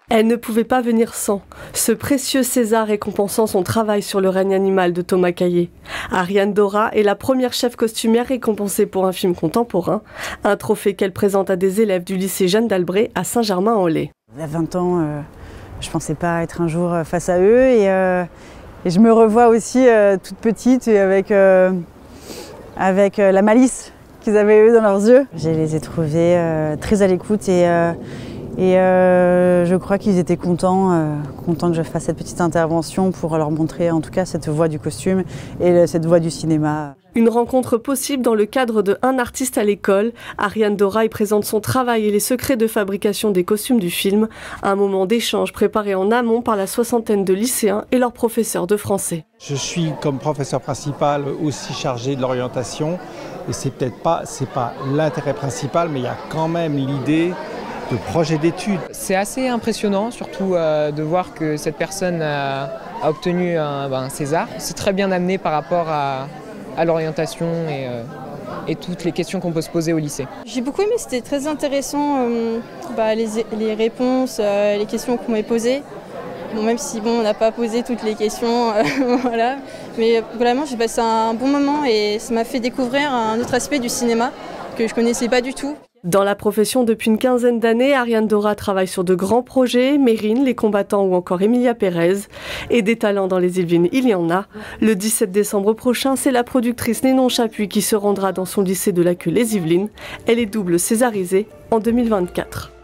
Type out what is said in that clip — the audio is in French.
Elle ne pouvait pas venir sans. Ce précieux César récompensant son travail sur le règne animal de Thomas Caillet. Ariane Dora est la première chef costumière récompensée pour un film contemporain, un trophée qu'elle présente à des élèves du lycée Jeanne d'Albret à Saint-Germain-en-Laye. Il y a 20 ans, je ne pensais pas être un jour face à eux et je me revois aussi toute petite et avec la malice qu'ils avaient eux dans leurs yeux. Je les ai trouvés très à l'écoute et je crois qu'ils étaient contents que je fasse cette petite intervention pour leur montrer en tout cas cette voie du costume et cette voie du cinéma. Une rencontre possible dans le cadre de Un artiste à l'école. Ariane Dora y présente son travail et les secrets de fabrication des costumes du film. Un moment d'échange préparé en amont par la soixantaine de lycéens et leurs professeurs de français. Je suis comme professeur principal aussi chargé de l'orientation et c'est pas l'intérêt principal, mais il y a quand même l'idée de projet d'études. C'est assez impressionnant, surtout de voir que cette personne a obtenu un César. C'est très bien amené par rapport à l'orientation et toutes les questions qu'on peut se poser au lycée. J'ai beaucoup aimé, c'était très intéressant, les réponses, les questions qu'on m'ait posées. Bon, même si on n'a pas posé toutes les questions, voilà. Mais vraiment j'ai passé un bon moment et ça m'a fait découvrir un autre aspect du cinéma que je ne connaissais pas du tout. Dans la profession depuis une quinzaine d'années, Ariane Dora travaille sur de grands projets, Mérine, Les Combattants ou encore Emilia Pérez. Et des talents dans les Yvelines, il y en a. Le 17 décembre prochain, c'est la productrice Nénon Chapuis qui se rendra dans son lycée de la Queue les Yvelines. Elle est double césarisée en 2024.